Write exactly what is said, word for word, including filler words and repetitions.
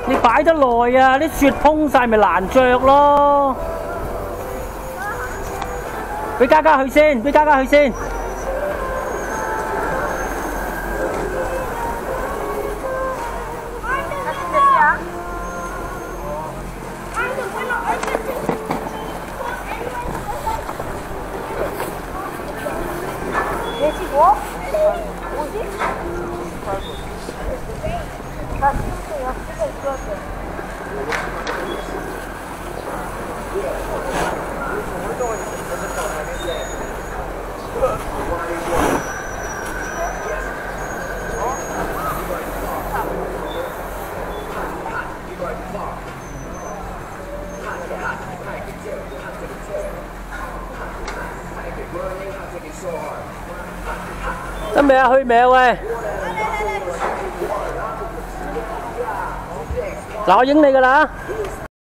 你擺得耐啊，啲雪通晒咪難着咯。俾嘉嘉去先，俾嘉嘉去先。得未啊？去未啊？喂！嗱，我影你㗎啦。